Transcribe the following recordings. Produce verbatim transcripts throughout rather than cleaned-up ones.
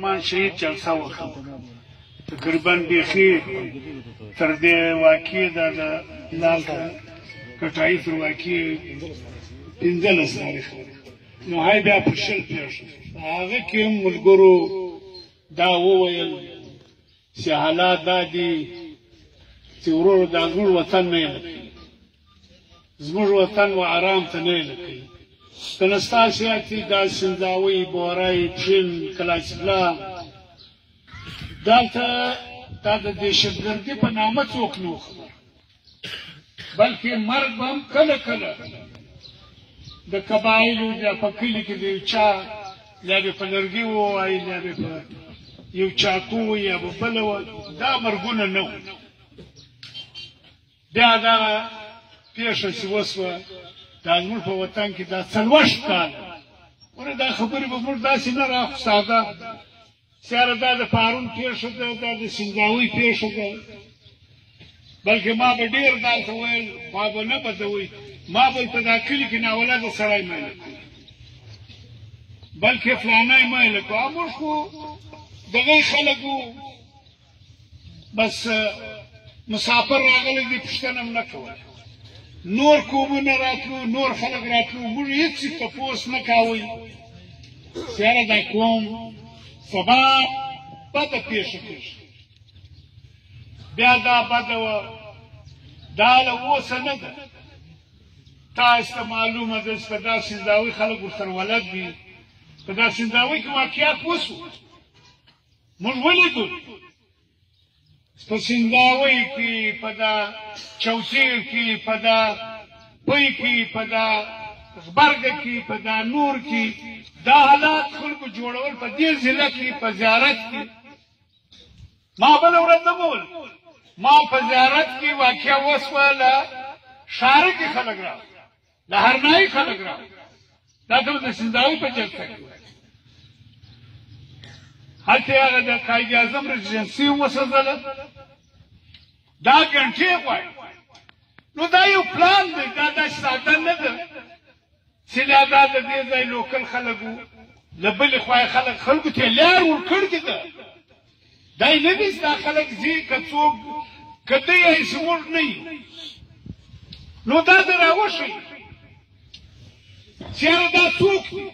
ارمان شهید جلسه وکړه تقریبا بیخي تر دې واقعې دا د لال کټایي تر واقعې پنځلس تاریخ نو هی بیا په شل پېښه هغه کې ملګرو دا وویل چې حالات دا دي چې ورور دا زموږ وطن نه یې زموږ وطن و آرام ته نه یې لکوي که نه ستاسې یاتي دا سنځاوۍ بورۍ پښین کلاسیکلا دلته دا د دهشتګردي په نامه څوک نه و خبر بلکې مرګ به هم کله کله د قبایلو یا په کلي کې د یو چا یا به په لرګي ووایي یا به په یو چاقو و یا به بله وه دا مرګونه نه وو بیا دغه پېښه چې وسوه دا زموږ په وطن کې دا څلوېښت کاله ونه دا خبرې به موږ داسې نه راخو ساده سیاره دا د پارون پېښه ده دا د سنځاوۍ پېښه ده بلکې ما به ډېر دلته ویل ما به نه بدوئ ما به په دا کلي کې ناولده سړی میله کړي بلکې فلانی میله کړو موږ خو دغه خلک وو بس مسافر راغلی دي پوښتنه هم نه کوله نور قومونه راتلو نور خلک راتلو موږ هېڅ تپوس نه کوئ سیاره دا قوم سبا بده پېښه کېږي بیا دا بده وه دا له اوسه نه ده تاسو ته معلومه ده چې په دا سنځاوۍ خلک ورسره ولد دي په دا سنځاوۍ کې واقعیات وسو موږ ولیدو په سنځاوۍ کې په دا چوسیر کې په دا پۍ کې په دا غبرګه کې په دا نور کې دا حالات خلکو جوړول په دې ضلع کې په زیارت کې ما بله ورځ نه بول ما په زیارت کې واقعه وسوه له ښاره کې خلک راغلل له هرنایي خلک راغلل دا ته د سنځاوۍ په جلسه کې هلته هغه د قاید اعظم رزیدنسي هم وسوځله دا ګنټې غواړي نو دا یو پلان دی دا داسې ساده نه ده چې دا دا د دې ځای لوکل خلک وو له بلې خوا یې خلک خلکو ته یې لار ورکړې ده دا یې نه دي چې دا خلک ځي که څوک که دی یې زموږ نه یي نو دا د راوښیي چې یاره دا څوک دی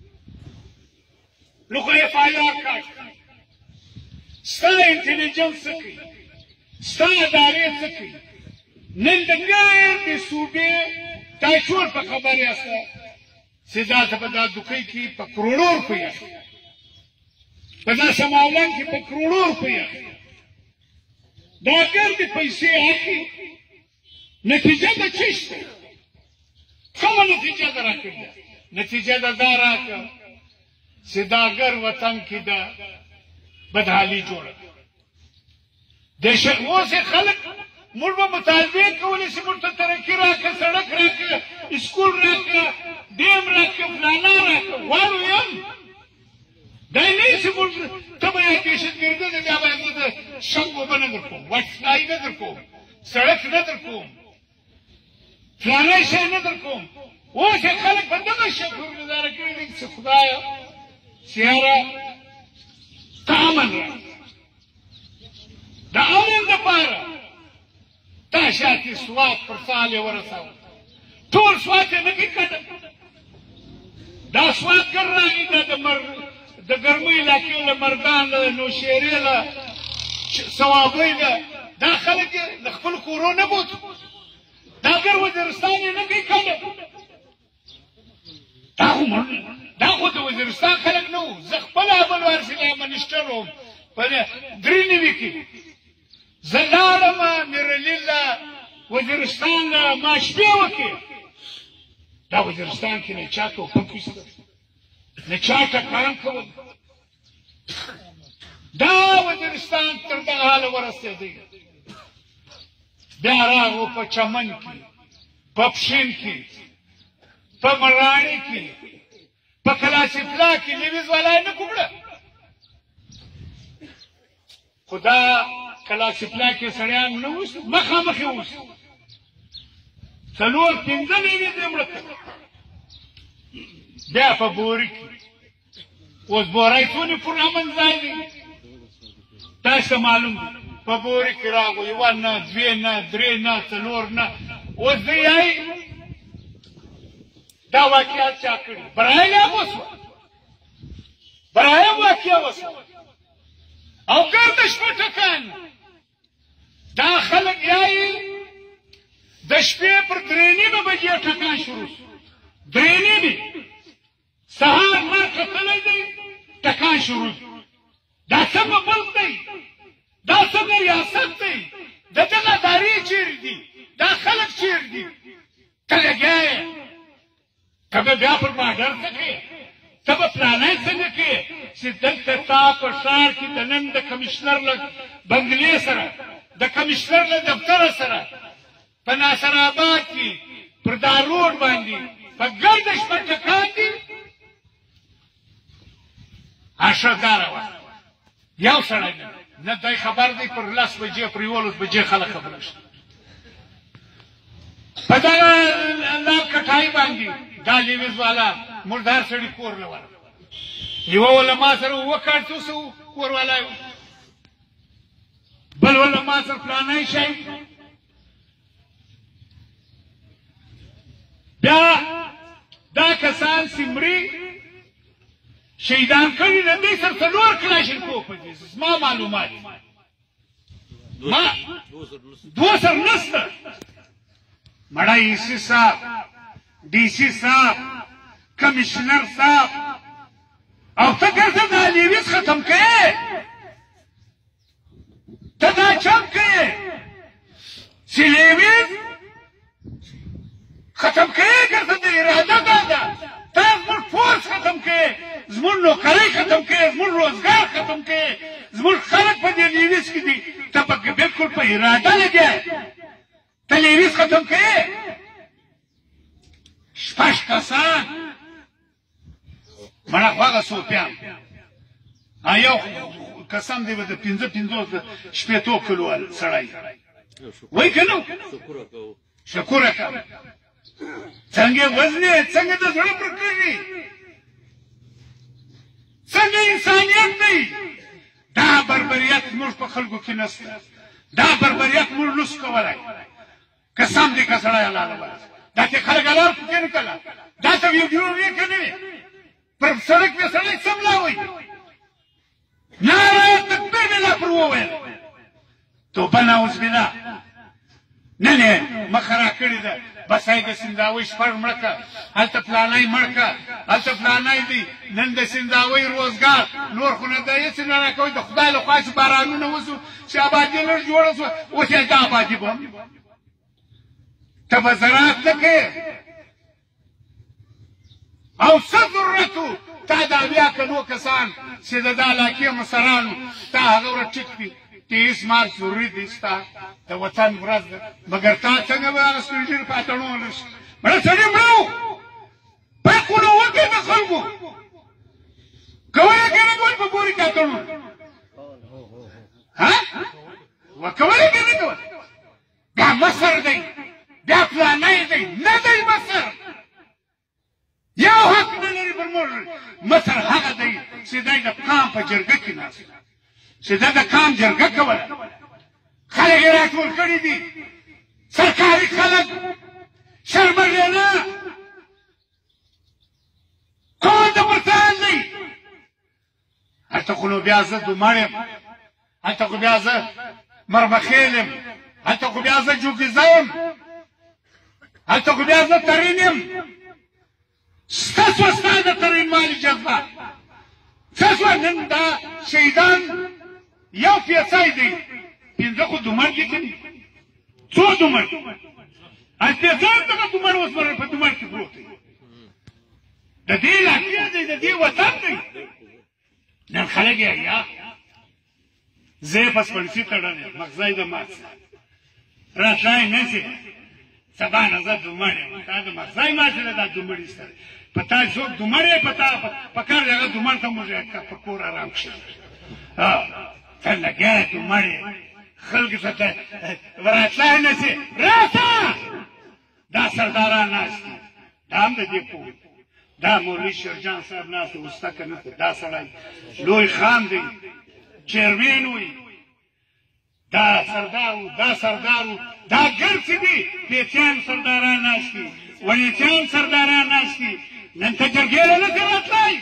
نو خو اف آی آر کاټ ستا انټلیجنس څه کوي ستا ادارې څه کوي نن د ګردې صوبې دا ټول په خبر یاسته چې دا ته په دا دوکۍ کې په کروړو روپۍ اخلي په دا سماولان کې په کروړو روپۍ اخلي دا ګردې پیسې اخلي نتیجه د څه شته کومه نتیجه ده راکړې نتیجه ده دا راکړه چې دا ګر وطن کې ده بدحالي جوړه اوس یې خلک موږ به مطالبې کولې چې موږ ته ترقي راکړه سړک راکړه اسکول راکړه ډیم راکړه فلانا راکړه واړو یم دا یې نه چې موږ ته به یې دهشتګردي ده بیا به زه د شنګ اوبه نه در کوم وچنایي نه در کوم سړک نه در کوم فلانی شی نه در کوم اوس یې خلک په دغه شکرګزاره کړي دي چې خدایه چې یاره ته امن راکړه د امن دپاره تا شاتې سوات پر سال یې ورسوه ټول سوات یې نه کړي کډه دا سواتګر راغي دا د ګرمۍ علاقې له مردان له نوشهرې له صوابۍ له دا خلک یې له خپلو کورو نه بوت دا ګر وزیرستان یې نه کوي کډه دا خو دا خو د وزیرستان خلک نه وو زه خپله ابوالوارث منسټر وم په درې نوي کې زه لاړم میرلیله وزیرستان له ما شپې وکړې دا وزیرستان کې نه چا توپک ویسته نه چا ټکان کول دا وزیرستان تر دغه حاله ورسېدی بیا راغو په چمن کې په پښین کې په مراڼي کې په کلاسیفلا کې لیویز والا یې نه کومړه خو دا کلاسیفلا کې سړیان نه اوس مخامخ یې اوس څلور پنځه لیویز یې مړه کړه بیا په بوري کې اوس بورای څونې پور امن ځای دی تاسو ته معلوم دی په بورې کې راغو یوه نه دوې نه درې نه څلور نه اوس دی یایي دا واقعات چا کړي برایم هم وسوه برایم واقعه وسوه او ګرده شپه ټکان دا خلک یایي د شپې پر درې نیمه بجې ټکان شروع شو درې نیمې سهار مار کتلی دی ټکان شروع دا څنګه ملک دی دا څنګه ریاست دی د دغه ادارې چیرې دي دا خلک چیرې دي ته لګیا یې ته به بیا پر باډر څه کوې ته به پلانی څنګه کوې چې دلته تا په ښار کې د نن د کمیشنر له بنګلې سره د کمیشنر له دفتره سره په ناصر آباد کې پر دا روډ باندې په ګرده شپه ټکان دي اشرداره وه یو سړی نه دی خبر دی پر لس بجې پر یولس بجې خلک خبره شي په دغه لال کټای باندې دا لیویز والا مردار سړي کور له ورغله یوه وله ما سره اووه کاټ اوسه کور والا بل وله ما سره فلانی شی بیا دا کسان سمري شهیدان کړي د دې سره څلور کلاشینکوف دي زما معلومات ما دوه سر نشته مړه ای سی صاحب ډي سي صاحب کمشنر صاحب او ته ګرځه دا لیویز ختم کړې ته دا چم کړې چې لیویز ختم کړې ګرځه د اراده دا ده ته زموږ فورس ختم کړې زموږ نوکرۍ ختم کړې زموږ روزګار ختم کړې زموږ خلک په دې لیویز کې دي ته پکې بالکل په اراده لګیا ته لیویز ختم کړې شپږ کسان مړه هغه صوفیان یو قسم دی د پنځه پنځوس شپېتو کلو سړی وایي که نه شکر وکړه څنګه وزنې څنګه د زړه پر کړي څنګه انسانیت دی دا بربریت موږ په خلکو کې نشته دا بربریت موږ نشو کولی قسم دی که سړی حلاله وایي دا چې خلک حلال پکې نه کړه دا ته ویډیو وې که نه وې پر سړک مې سړی سملا وایي ناره تکبیر مې لا پر وویل توبه نعوذ بالله نن یې مخه را کړې ده بسای د سنداوۍ شپږ مړه کړه هلته پلانی مړ کړه هلته پلانی دی نن د سنداوۍ روزګار نور خو نه دی هېڅ نه راکوئ د خدای له خوا چې بارانونه وسو چې ابادي لږ جوړه سوه اوس یې دا ابادي به ته به زراعت نه کوې او څه ضرورت و تا دا بیا که نو کسان چې د دا علاقې مشرانو تا هغه ورځ ټیک دي تیس مارچ ضروري دی ستا د وطن ورځ ده مګر تا څنګه به هغه سپین ږیري په اتڼو ولرسي مړه سړي مړه و برقونه وکړې د خلکو کولی که نه کول په بوري کې اتڼو کولی که نه کول بیا مصر دی بیا پلانی دی نه دی مصر یو حق نه لري پر موږ مصر هغه دی چې دی د قام په جرګه کې ناست چې دا د قام جرګه کوله خلک یې راټول کړي دي سرکاري خلک شرمږی نه کون د مرتان دی هلته خو نو بیا زه دومړ یم هلته خو بیا زه مرمخیل یم هلته خو بیا زه جوګیزه یم هلته خو بیا زه ترین یم ستاسو ستا د ترین مالي جذبه ستاسو نن دا شهیدان یو پیسای دی پنځه خو دومړ دي که نه څو دومړ پیسان دغه دومړ اوس په دومړ کې پروت دی د دې علاقې دی د دې وطن دی نن خلک یې یا زه یې پسپړسي تړلی یم مغزی د مات راتلی نه شي سبا نه زه دومړ یم تا د مغزی ماتې ده دا دومړ ایستلی په تا څوک دومړ یې په تا په کار دی هغه دومړ ته موږ په کور ارام کښېنوي ته لګیا یې دومړ یې خلکو ته وراتلی نه شي راشه دا سرداران ناست دي دا هم د دې پوه دا مولوي شیرجان صاحب ناست دی اوس تکه نه دا سړی لوی خان دی چیرمین وي دا سردار و دا سردار و دا ګرڅې دي پیچیان سرداران ناست دي ولیچیان سرداران ناست دي نن ته جرګې له نه شي راتلی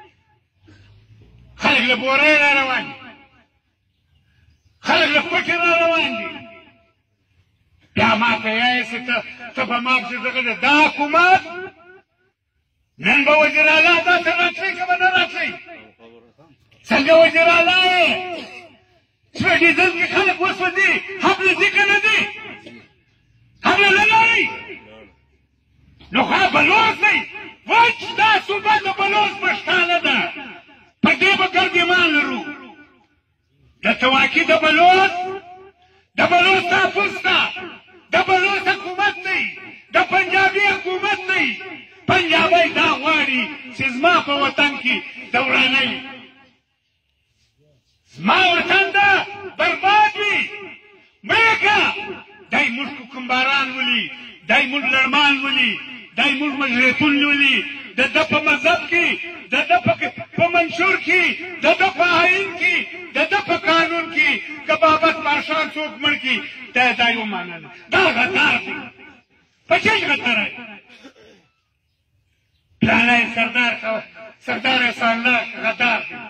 خلک له بورۍ را روان دي خلک له پټې را روان دي بیا ما ته وایې چې ته ته به ما پسې دغه دا حکومت نن به وزیر اعلی داسې راتلی که به نه راتلی څنګه وزیر اعلی یې سوېډیزم کې خلک وسوځي حفظي که نه دي حمله نه لري نو خو بلوڅ دی وچ دا صوبه د بلوڅ پښتانه ده په دې به ګردیمان لرو د تواکي د بلوڅ د بلوڅ تحفظ ته د بلوڅ حکومت دی د پنجابي حکومت دی پنجابی دا غواړي چې زما په وطن کې دورانۍ زما وطن ده برباد وي مړه دای موږ کوکمباران ولي دای موږ لړمان ولي دای موږ مجرتون ولي د ده په مذهب کې د ده په منشور کې د ده په آئین کې د ده په قانون کې که بابت پاشان څوک مړ کړي ته دا یې ومنله دا غدار دی په چش غداری پلانی سردار سردار احسان الله غدار دی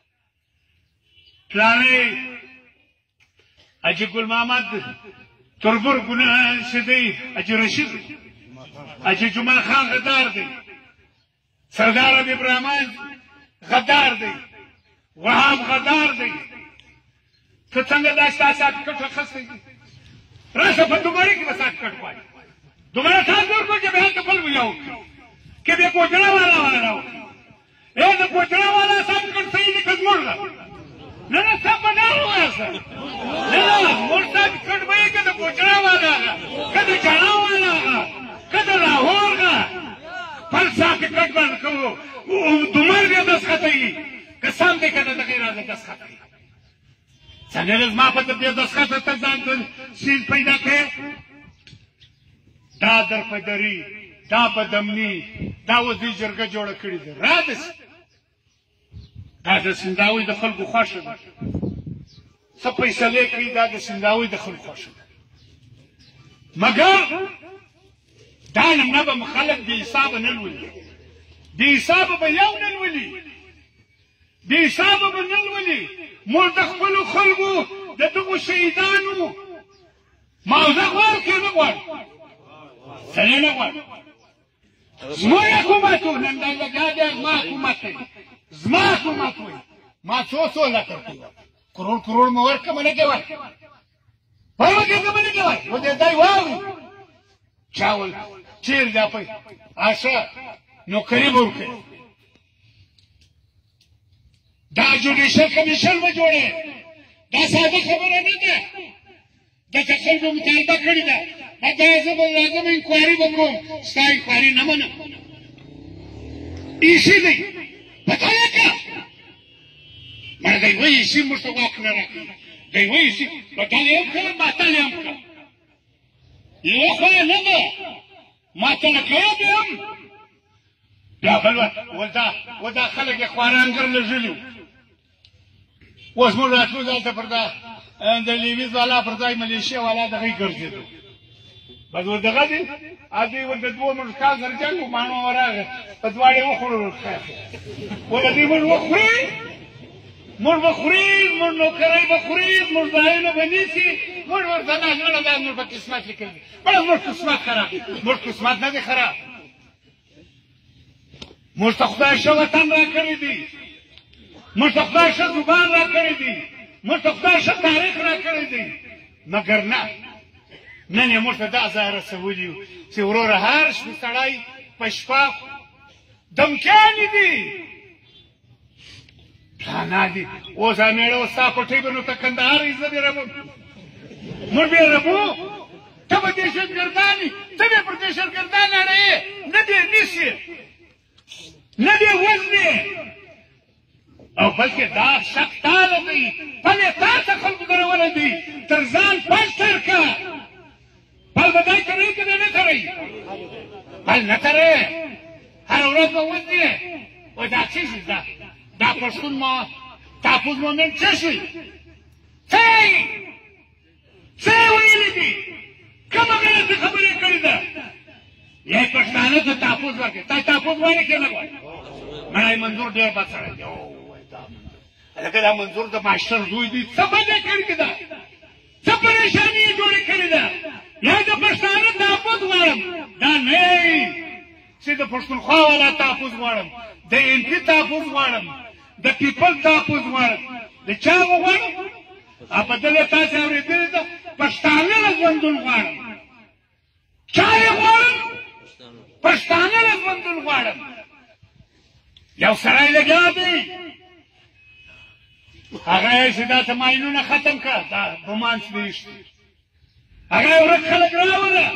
پلانی حاجي ګل محمد تربور ګناه شدی حاجي رشید حاجي جمال خان غدار دی سردار حبیب الرحمن غدار دی وهاب غدار دی ته څنګه دا ستا کټ اخیستی دي راشه په دومره کې به ستا کټ وایي دومره تا جوړ کړو چې بیا ته بل ویاو کې بیا کوچړه والا والا راو اے د کوچړه والا سات کټ صحیح دي که زموږ ده نه نه سب به نه ووایاست نه نه موږ ستا کټ به یې که د کوچړه والا هغه که د چڼا والا هغه که د لاهور هغه خپل سا کې کټ بند کوو دومره بیا دسخطه وي که سم دی که نه دغې راځه دسخطه وي څنګه زما په دې دسخطه ته ځان ته سیز پیدا کړې دا درپدري دا بدامني دا اوس دې جرګه جوړه کړې ده رادس دا د سنداوي د خلکو خوښه ده څه فیصلې کوي دا د سنداوي د خلکو خوښه ده مګر دا نه به خلک بې حسابه نه لولي بې حسابه به یو نه لولي بې حسابه به نه لولي موږ د خپلو خلکو د دغو شهیدانو معاوضه غواړو که نه غواړو سړی نه غواړو زموږ حکومت و نن دا لګیا دی زما حکومت دی زما حکومت وایي ما څو څو لکه کروڑ کروڑ مې ورکړم نه دې ورکړم په ورکړم نه دې ورکړم و دې دی واوري چا ویل چېرې دا په اشه نوکري به ورکوي دا جوډیشل کمیشن به جوړوي دا ساده خبره نه ده دلته خلکو مطالبه کړې ده دا زه به راځم انکوایري به کوم ستا انکوایري نه منم ایشي دی پته لکه مړه دی وایي ایشي موږ ته واک نه راکوي دی وایي ایشي بدل یې هم کړه باطل یې هم کړه یوه خوا یې نه ده ماتله کوي بیا هم بیا بل ول دا و دا خلک یې خوارانګر لږلي وو اوس موږ راتلو دلته پر دا د لیویز والا پر ځای ملیشیا والا دغې ګرځېدو بس ور دغه دي ا دې ور د دوه مړ کال سره جنګ مانو ورغه په دواړې وخوړل ول دې موږ وخوري موږ وخوري موږ نوکرۍ وخوري موږ ځایونه بنیسي موږ ورته نه نه دا موږ په قسمت لیکل دي بس موږ قسمت خراب موږ قسمت نه دي خراب موږ ته خدای ښه وطن را کړی دی موږ ته خدای ښه زبان را کړی دی موږ ته خدای ښه تاریخ را کړی دی مګر نه نن یې موږ ته دا ځای رسولي وو چې وروره هر شپې سړی په شپه دمکیانې دي پلانا دي اوس امېړه اوس ستا پټۍ به نو ته کندهار یې زه دې ربم موږ بې ربو ته به دهشتګردان یې ته بې پر دهشتګردان اړوې نه دې نیسې نه دې وزنې او بلکې دا شک تا له دی پل یې تا ته خلکو درولی دی تر ځان پل تر که پل به دی ترئ که دی نه ترئ پل نه ترئ هره ورځ به ودرې وایي دا څه شي دا دا پښتون ما تحفظ مومن څه شي څه یې څه یې ویلي دي کومه غلطه خبرې کړې ده یې پښتانه ته تحفظ ورکړي تا تحفظ غواړې که نه غواړې مړی منظور ډېر بد سړی دی هلکه دا منظور د ماشټر زوی دی څه بده کړې ده څه پریشاني یې جوړې کړې ده یا د پښتانه تحفظ غواړم دا نه چې د پښتونخوا والا تحفظ غواړم د ایم پي تحفظ غواړم د پیپل تحفظ غواړم د چا غواړم په دله تاسې اورېدلې ده پښتانه له ژوندون غواړم چا یې غواړم پښتانه له ژوندون غواړم یو سړی لګیا دی هغه یې چې دا تماینونه ختم کړه دا رومانس دی هغه یې ورک خلک راوله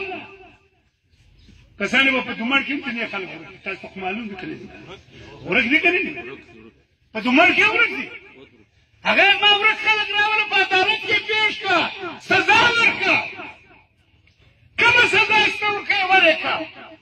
کسانې به په دومر کې هم ځینې خلک ورک دي تاسو خو معلوم دي که نه دي ورک دي که نه دي په دومر کې ورک دي هغه ما ورک خلک راوله په عدالت کې پېښ کړه سزا ورکړه کومه سزا یې ته ورکړې ورې کړه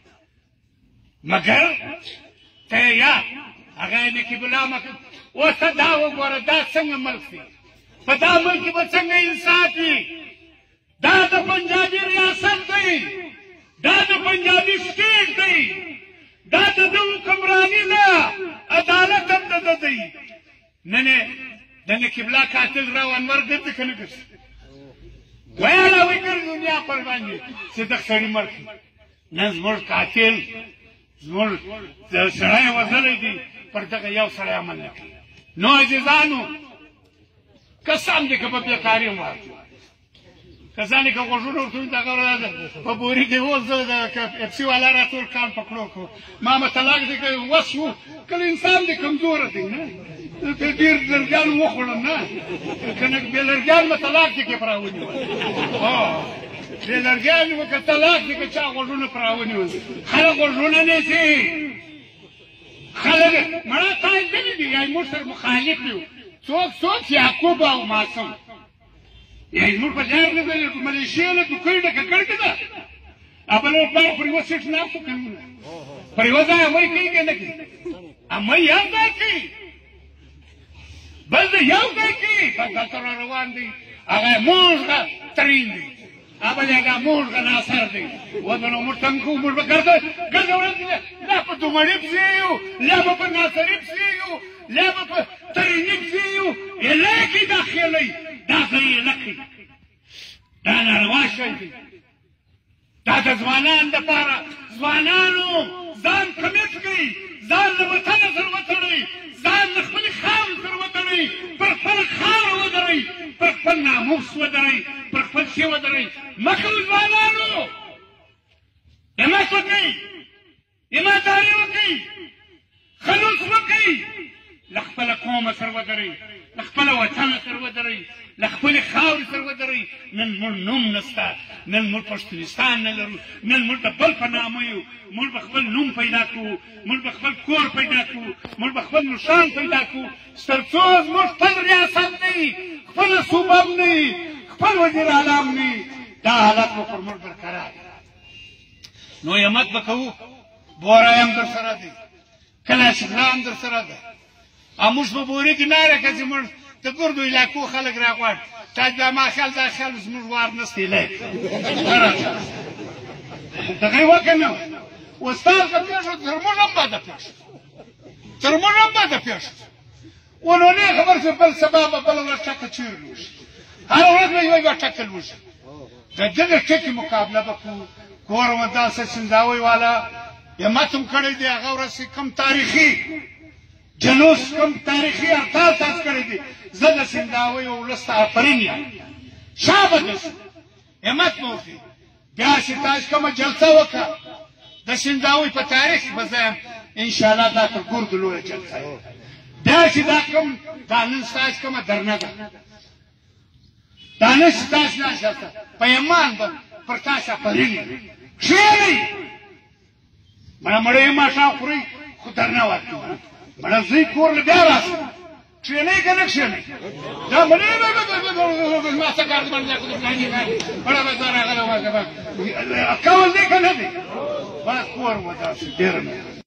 مګر ته یا هغه یې نقیب الله مکه اوس دا وګوره دا څنګه ملک دی په دا ملک کې به څنګه انصاف وي دا د پنجابي ریاست دی دا د پنجابي سټیټ دی دا د ده حکمراني ده عدالت هم د ده دی نن یې د نقیب الله قاتل راو انور ګرځي که نه ګرځي ویاړه وي ګرځي دنیا پر باندې چې دغه سړي مړ کړي نن زموږ قاتل زموږ سړی وژلی دی پر دغه یو سړی عمل نه کوي نو عزیزانو قسم دی که په بېکاري هم ورکړو کسانې که غوږونه ورته وي دغه په بوري کې اوس د اپسي والا را ټول کان پکړو کړو ما به طلاق دی که وس وو کله انسان دی کمزوره دی نه ډېر لرګیان وخوړم نه که نه بې لرګیان به طلاق دی کې پرې ونیول بې لرګیان به که طلاق دی که چا غوږونه پرې ونیول خلک غوږونه نیسي خلک مړه تاسې ځینې دي یا موږ سره مخالف یو څوک څوک یعقوب او معصوم یا زموږ په ځای نه دی ملیشیا له دوکۍ ډکه کړې ده بل پلار پر یوه سیټ ناست و قانونه پر یوه ځای امۍ کوي که نه کوي امۍ یو ځای کوي بل د یو ځای کوي بس دلته را روان دی هغه موږ ترین دی بل هغه موږ ناصر دی ودنو موږ څنګه کوو موږ به ګرځه ګرځه ورځ لا په دومړي پسې یو لا به په ناصري پسې یو لا به په تریني پسې یو علاقې داخلوي دا ځای علاقې دا ناروا شی دی دا د ځوانانو دپاره ځوانانو ځان کمیټ کړئ ځان له وطنه سره وتړئ ځان له خپلې خاورې سره وتړئ پر خپله خاوره ودرئ پر خپل ناموس ودرئ پر خپل شی ودرئ مه کوئ ځوانانو همت وکئ ایمانداري وکئ خلوص وکئ له خپله قومه سره ودرئ له خپله وطنه سره ودرئ له خپلې خاورې سره ودرئ نن موږ نوم نشته نن موږ پښتونستان نه لرو نن موږ د بل په نامه یو موږ به خپل نوم پیدا کړو موږ به خپل کور پیدا کړو موږ به خپل نښان پیدا کړو تر څو زموږ خپل ریاست نه وي خپله صوبه هم نه وي خپل وزیر اعلی هم نه وي دا حالت به پر موږ برقرار نو همت به کوو بورای هم در سره دی کلاشینکوف هم در سره ده او موږ په بوري کې ناره که چې موږ د ګردو علاقو خلک راغواړي تا دا ما خیال دا خیال زموږ وار نستی لای دغه یې وکړه نه استاد که پېښ تر موږ هم بده پېښ تر موږ هم بده پېښ ونو نه خبر چې بل سبا به بله ورځ ټکه چیرې وشي هره ورځ به یوه یوه ټکل وشي د دغه ټکې مقابله به کوو کور و داسې سنداوی والا همت هم کړی دی هغه ورځ کوم تاریخي جلوس کوم تاریخي هړتال تاسو کړی دی زه د سنداوی ولس ته آفرین یم شابه داسې همت مو وکړي بیا چې تاسو کومه جلسه وکړه د سنداوی په تاریخ به زه یم انشاءالله دا تر ګردو لویه جلسه یم بیا چې دا کوم دا نن ستاسو کومه درنه ده دا نن ستاسو ناشته په ایمان به پر تاسو آفرین یم کښېنئ مړه مړه یې ماښام خورئ خو درنه ورکړئ مړه زوی کور له بیا راسئ کښېنئ که نه کښېنئ دا مړه ما څه کار دی باندې مړه به زه راغلی کول دی که نه دی بس کور و داسې ډېره